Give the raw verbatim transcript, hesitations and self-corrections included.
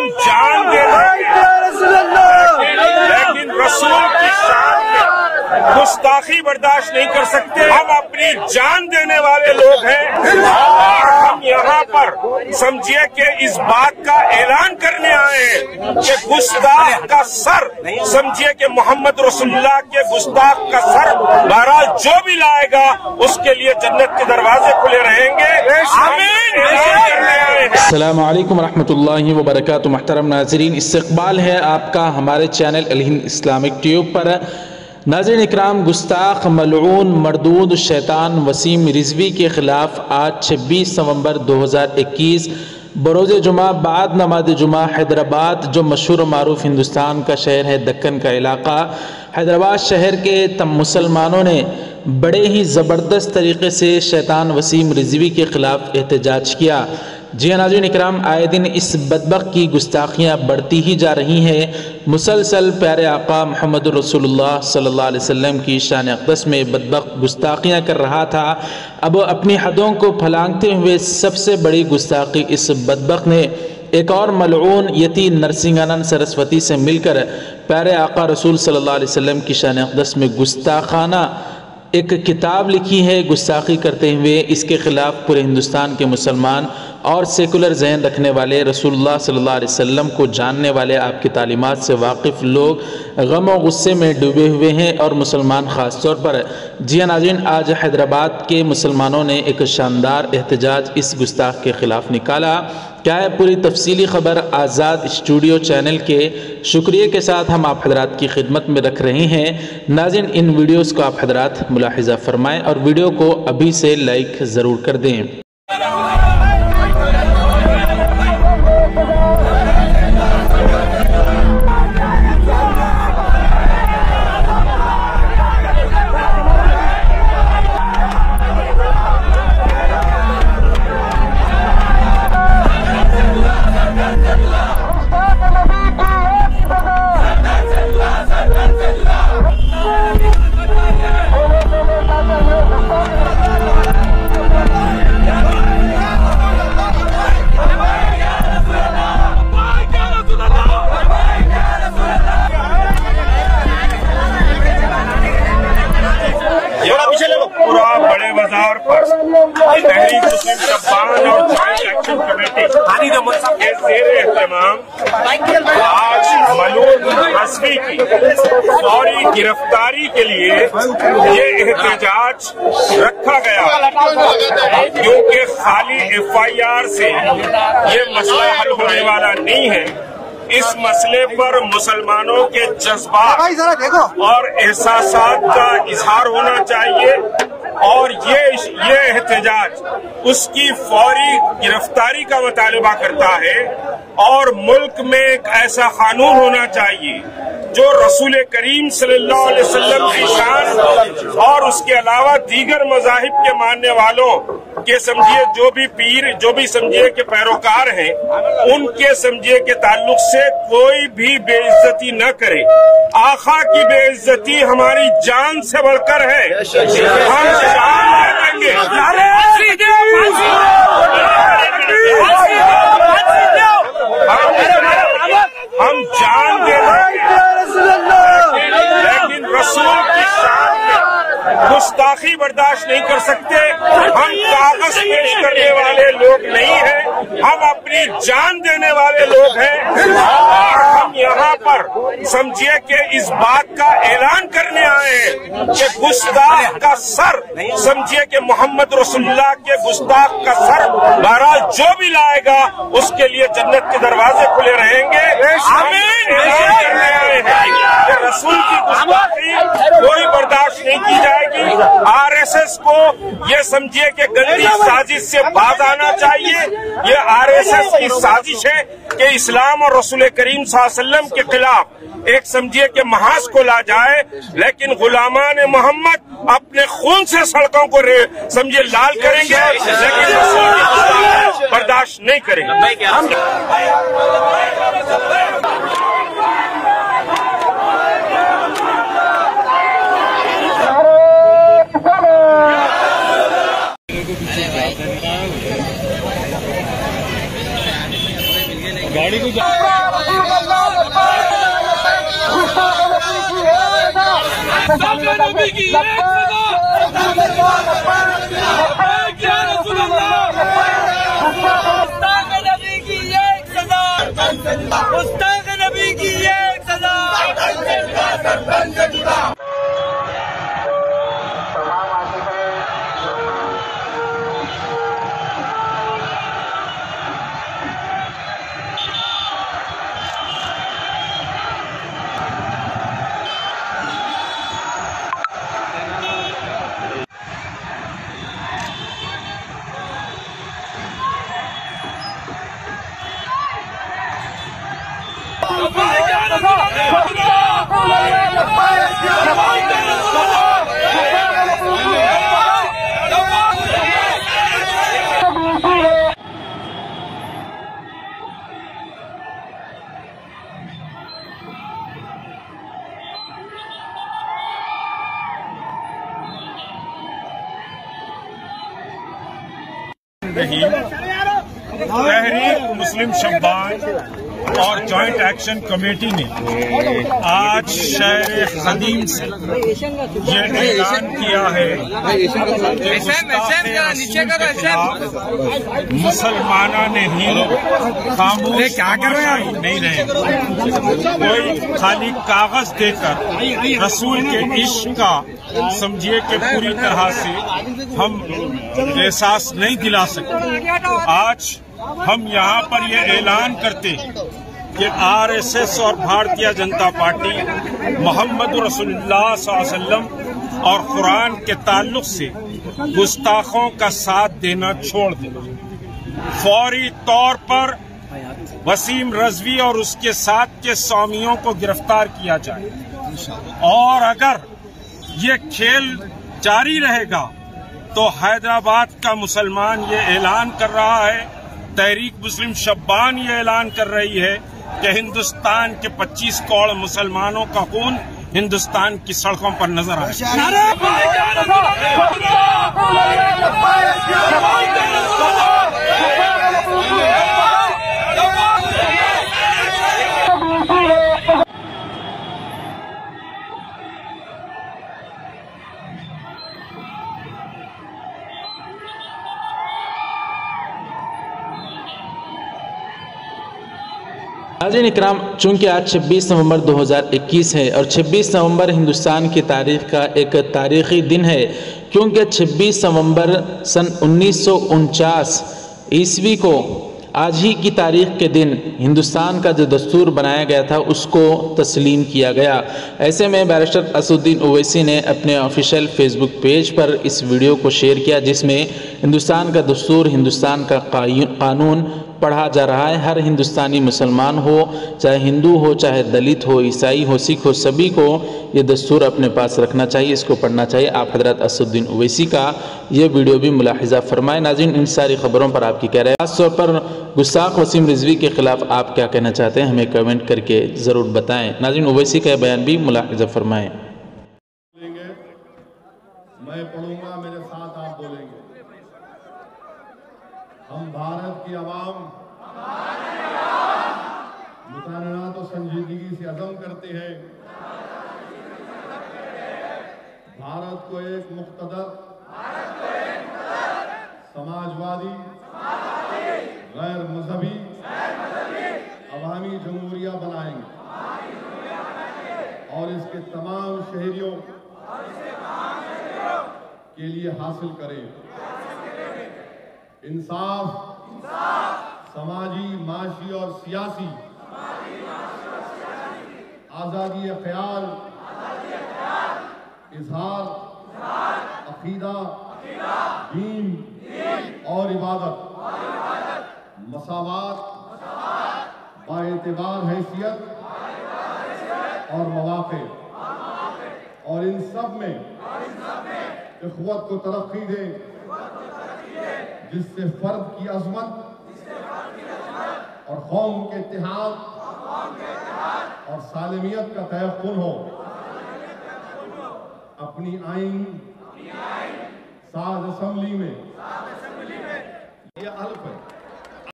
हम जान दे लेकिन रसूल की शान में गुस्ताखी बर्दाश्त नहीं कर सकते। हम अपनी जान देने वाले लोग हैं और हम यहाँ पर समझिए कि इस बात का ऐलान करने आए हैं कि गुस्ताख का सर, समझिए कि मोहम्मद रसूलुल्लाह के गुस्ताख का सर बहरहाल जो भी लाएगा उसके लिए जन्नत के दरवाजे खुले रहेंगे। अस्सलामु अलैकुम रहमतुल्लाहि व बरकातुहू। मुहतरम नाज़रीन, इस्तक़बाल है आपका हमारे channel Al Hind Islamic tube पर। नाज़रीन इकराम, गुस्ताख, मलऊन, मरदूद शैतान वसीम रिजवी के ख़िलाफ़ आज छब्बीस नवंबर दो हज़ार इक्कीस बरोज़ जुमा बाद नमाज जुमा हैदराबाद, जो मशहूर मारूफ हिंदुस्तान का शहर है, दक्कन का इलाक़ा, हैदराबाद शहर के तम मुसलमानों ने बड़े ही ज़बरदस्त तरीक़े से शैतान वसीम रिजवी के ख़िलाफ़ एहतजाज किया। जी नाज़रीन इकराम, आए दिन इस बदबख्त की गुस्ताखियाँ बढ़ती ही जा रही हैं। मुसलसल प्यारे आका मोहम्मद रसूलुल्लाह सल्लल्लाहु अलैहि वसल्लम की शान अक़दस में बदबख्त गुस्ताखियाँ कर रहा था। अब अपनी हदों को फलांगते हुए सबसे बड़ी गुस्ताखी इस बदबख्त ने एक और मलऊन यती नरसिंहानंद सरस्वती से मिलकर प्यारे आका रसूल सल्लल्लाहु अलैहि वसल्लम की शान अक़दस में गुस्ताखाना एक किताब लिखी है। गुस्ताखी करते हुए इसके ख़िलाफ़ पूरे हिंदुस्तान के मुसलमान और सेकुलर जहन रखने वाले, रसूलुल्लाह सल्लल्लाहु अलैहि वसल्लम को जानने वाले, आपकी तालीमात से वाकिफ़ लोग गम और गुस्से में डूबे हुए हैं और मुसलमान ख़ास तौर पर। जी नाज़रीन, आज हैदराबाद के मुसलमानों ने एक शानदार एहतजाज इस गुस्ताख के ख़िलाफ़ निकाला। क्या है पूरी तफसीली ख़बर आज़ाद स्टूडियो चैनल के शुक्रिया के साथ हम आप हजरात की खिदमत में रख रहे हैं। नाज़रीन, इन वीडियोज़ को आप हजरात मुलाहिज़ा फरमाएँ और वीडियो को अभी से लाइक ज़रूर कर दें। पूरा बड़े बाजार पर तहरीक मुस्लिम शब्बान और जॉइंट एक्शन कमेटी के ज़ेर एहतमाम आज मलून रिजवी की फौरी गिरफ्तारी के लिए ये एहतजाज रखा गया, क्योंकि खाली एफ आई आर से ये मसला हल होने वाला नहीं है। इस मसले पर मुसलमानों के जज्बात और एहसासात का इजहार होना चाहिए और ये ये एहतजाज उसकी फौरी गिरफ्तारी का मुतालबा करता है। और मुल्क में एक ऐसा कानून होना चाहिए जो रसूल करीम सल्लल्लाहु अलैहि वसल्लम की शान और उसके अलावा दीगर मज़ाहिब के मानने वालों के, समझिए जो भी पीर, जो भी समझिए के पैरोकार हैं, उनके समझिए के ताल्लुक से कोई भी बेइज्जती न करे। आका की बेइज्जती हमारी जान से बढ़कर है। हम जान देंगे, हम जान देंगे, लेकिन रसूल की शान में गुस्ताखी बर्दाश्त नहीं कर सकते। हम कागज पेश करने वाले लोग नहीं हैं, हम अपनी जान देने वाले लोग हैं और हम यहाँ पर समझिए कि इस बात का ऐलान करने आए हैं कि गुस्ताख का सर, समझिए कि मोहम्मद रसूलुल्लाह के गुस्ताख का सर बहरहाल जो भी लाएगा उसके लिए जन्नत के दरवाजे खुले रहेंगे। ऐलान करने आए हैं कि रसूल की गुस्ताखी कोई बर्दाश्त नहीं की जाएगी। आर एस एस को ये समझिए कि गंदी साजिश से बाज आना चाहिए। ये आर एस एस की साजिश है कि इस्लाम और रसूल करीम सल्लल्लाहु अलैहि वसल्लम के खिलाफ एक समझिए कि महाज को ला जाए, लेकिन गुलामान मोहम्मद अपने खून से सड़कों को समझिए लाल करेंगे, लेकिन रसूल की गुस्ताखी बर्दाश्त नहीं करेंगे। गाड़ी को नबी की एक सदा, या रसूल अल्लाह, मुस्ताक नबी की एक सदा, मुस्ताक नबी की एक सदा। तहरीक मुस्लिम शब्बान और जॉइंट एक्शन कमेटी ने आज शहर खदीम से ये ऐलान किया है कि मुसलमाना ने ही खामोश क्या कर रहे हैं नहीं रहे, कोई खाली कागज देकर रसूल के इश्क का समझिए कि पूरी तरह से हम एहसास नहीं दिला सकते। आज हम यहाँ पर ये ऐलान करते हैं कि आरएसएस और भारतीय जनता पार्टी मोहम्मद रसूलुल्लाह सल्लल्लाहु अलैहि वसल्लम और कुरान के ताल्लुक से गुस्ताखों का साथ देना छोड़ दें। फौरी तौर पर वसीम रजवी और उसके साथ के स्वामियों को गिरफ्तार किया जाए, और अगर ये खेल जारी रहेगा तो हैदराबाद का मुसलमान ये ऐलान कर रहा है, तहरीक मुस्लिम शब्बान ये ऐलान कर रही है कि हिंदुस्तान के पच्चीस करोड़ मुसलमानों का खून हिंदुस्तान की सड़कों पर नजर नाज़रीन इकराम, चूँकि आज छब्बीस नवंबर दो हज़ार इक्कीस है और छब्बीस नवंबर हिंदुस्तान की तारीख का एक तारीख़ी दिन है, क्योंकि छब्बीस नवंबर सन उन्नीस सौ उनचास ईस्वी को आज ही की तारीख के दिन हिंदुस्तान का जो दस्तूर बनाया गया था उसको तस्लीम किया गया। ऐसे में बैरिस्टर असदुद्दीन ओवैसी ने अपने ऑफिशियल फेसबुक पेज पर इस वीडियो को शेयर किया, जिसमें हिंदुस्तान का दस्तूर, हिंदुस्तान का कानून पढ़ा जा रहा है। हर हिंदुस्तानी मुसलमान हो, चाहे हिंदू हो, चाहे दलित हो, ईसाई हो, सिख हो, सभी को ये दस्तूर अपने पास रखना चाहिए, इसको पढ़ना चाहिए। आप हजरत असदुद्दीन ओवैसी का ये वीडियो भी मुलाहिजा फरमाएं। नाज़रीन, इन सारी खबरों पर आपकी कह रहे हैं, खास तौर पर गुस्ताख वसीम रिजवी के खिलाफ आप क्या कहना चाहते हैं, हमें कमेंट करके ज़रूर बताएं। नाज़रीन, ओवैसी का बयान भी मुलाहिजा फरमाएं। मैं पढ़ूंगा, मेरे साथ आप बोलेंगे। हम भारत की आवाम मुताना तो संजीदगी से अज़म करते हैं, भारत को एक मुख्तदर, समाजवादी, गैर मजहबी, अवामी जमहूरिया बनाएंगे और इसके तमाम शहरियों के लिए हासिल करें इंसाफ, समाजी, माशी और सियासी आज़ादी ख्याल, इजहार, अकीदा, दीन और इबादत, मसावात, बाएतिबार हैसियत और मवाक़े, और इन सब में इख़्वत को तरक्की दें, जिससे फर्द की अज़मत और कौम के इत्तेहाद और सालिमियत का तयक़ुन हो। अपनी आइन साज़ असम्बली में यह हल्फ है